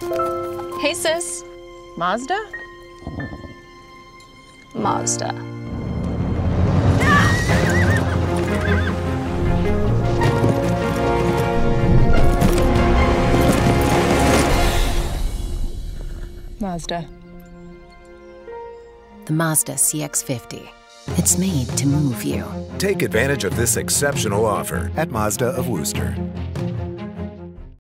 Hey, sis. Mazda? Mazda. Mazda. The Mazda CX-50. It's made to move you. Take advantage of this exceptional offer at Mazda of Wooster.